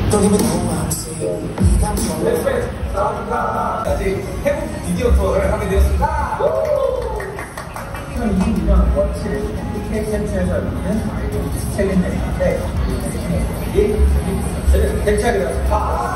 아직 태국 미디어 투어를 하게 되었습니다. 이유는 원칙 K센터에서 열리는 챌린저인데 저는 객차이였습니다.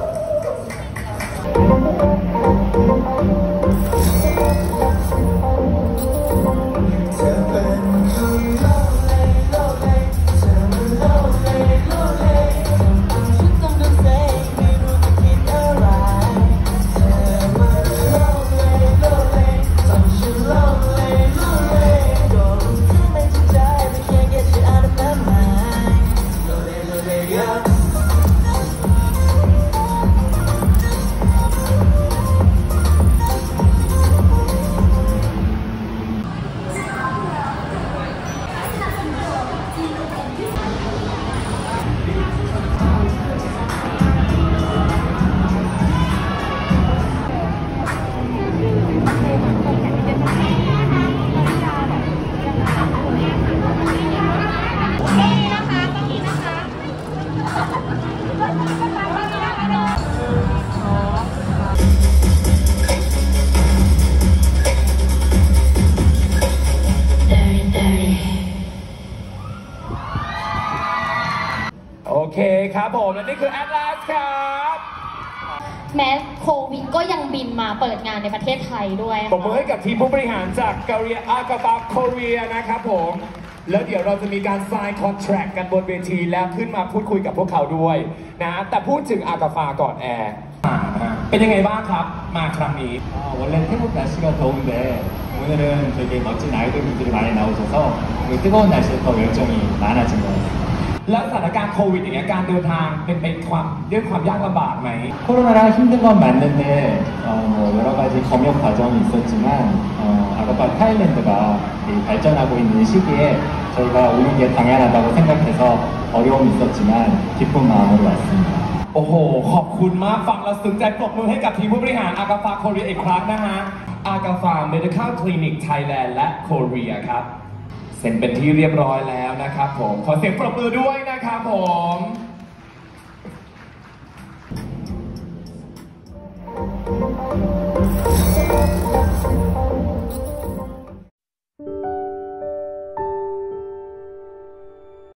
โอเคครับผมและนี่คือ Atlas ครับแม้โควิดก็ยังบินมาเปิดงานในประเทศไทยด้วยปรบมือให้กับทีมผู้บริหารจากเกาหลีอากาฟาเกาหลีนะครับผมแล้วเดี๋ยวเราจะมีการ sign contract กันบนเวทีแล้วขึ้นมาพูดคุยกับพวกเขาด้วยนะแต่พูดถึงอากาฟาก่อนแอร์เป็นยังไงบ้างครับมาครั้งนี้ 원래 태국 날씨가 더운데 오늘은 되게 멋진 아이돌분들이 많이 나오셔서 뜨거운 날씨에 더 열정이 많아진 것 같아요. แล้วสถานการณ์โควิดอย่างเงี้ยการเดินทางเป็นด้วยความยากลำบากไหม 코로나랑 힘든 건 맞는데 뭐 여러 가지 검역 과정이 있었지만 아가파 타일랜드가 발전하고 있는 시기에 저희가 오는 게 당연하다고 생각해서 어려움이 있었지만 기쁜 마음으로 왔습니다. โอ้โหขอบคุณมากฟังแล้วซึ้งใจปรบมือให้กับทีมผู้บริหารอากาฟาเกาหลีอีกครั้งนะฮะอากาฟา Medical Clinic Thailand และโคเรียครับเซ็นเป็นที่เรียบร้อยแล้วนะครับผมขอเสียงปรบมือด้วยนะครับผม